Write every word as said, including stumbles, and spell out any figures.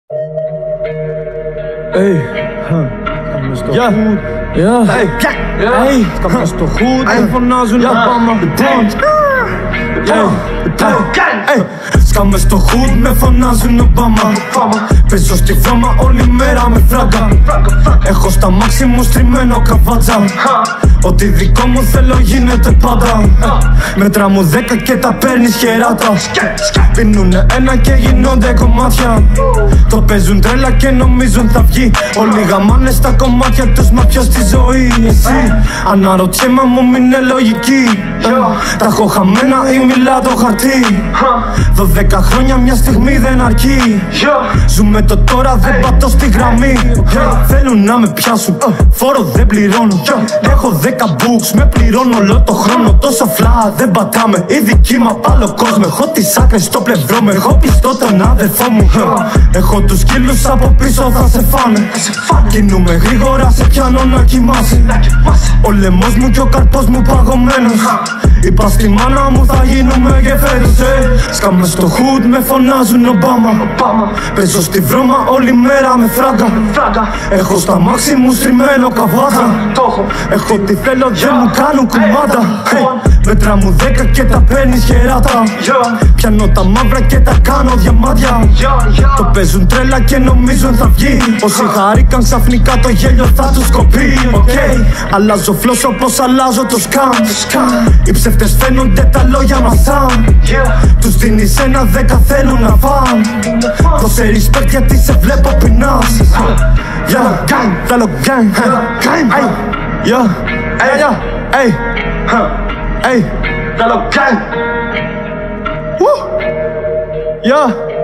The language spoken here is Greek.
Ey, σκάμε στο hood. Ey, σκάμε στο hood. Δεν φωνάζουν τα πάμε. Σκάμε στο hood, με φωνάζουν Ομπάμα. Παίζω στη βρώμα όλη μέρα με φράγκα. Έχω στα μάξι μου στριμμένο καβάτσα. Ό,τι δικό μου θέλω γίνεται πάντα. Μέτρα μου δέκα και τα παίρνεις χεράτα. Πίνουνε ένα και γίνονται κομμάτια. Το παίζουν τρέλα και νομίζουν θα βγει. Όλοι γαμάνε στα κομμάτια τους, μα ποιος στη ζωή εσύ? Αναρωτιέμαι μου μην είναι λογική. Τα έχω χαμένα ή μιλά το χαρτί. Δώδεκα χρόνια μια στιγμή δεν αρκεί. Ζούμε το τώρα, δεν πατώ στη γραμμή. Θέλουν να με πιάσουν, φόρο δεν πληρώνω. Έχω δέκα books, με πληρώνω όλο το χρόνο. Τόσο φλά δεν πατάμε, η δική μου απ' άλλο κόσμο. Έχω τις άκρες στο πλευρό μου, έχω πιστό τον αδερφό μου. Έχω τους σκύλους από πίσω θα σε φάνε. Κινούμε γρήγορα, σε πιάνω να κοιμάσαι. Ο λαιμός μου και ο καρπός μου παγωμένος. Είπα στη μάνα μου θα γίνουμε γεφέρες. Σκάμε στο hood, με φωνάζουν Ομπάμα. Παίζω στη βρώμα όλη μέρα με φράγκα. Έχω στα μάξι μου στριμμένο καβάτα. Έχω τι θέλω, δεν μου κάνουν κουμάντα. Μέτρα μου δέκα και τα παίρνεις χεράτα. Πιάνω τα μαύρα και τα κάνω διαμάντια. Το παίζουν τρέλα και νομίζουν θα βγει. Όσοι χαρήκαν ξαφνικά το γέλιο θα τους κοπεί. Αλλάζω φλός όπως αλλάζω το σκάμ. Οι ψεύτες φαίνονται, τα λόγια μας σαν. Τους δίνεις ένα δέκα θέλουν να φαν. Δώσε respect γιατί σε βλέπω πεινάς. Θέλω gang, yeah, hey, hey, hey, θέλω gang. Yeah.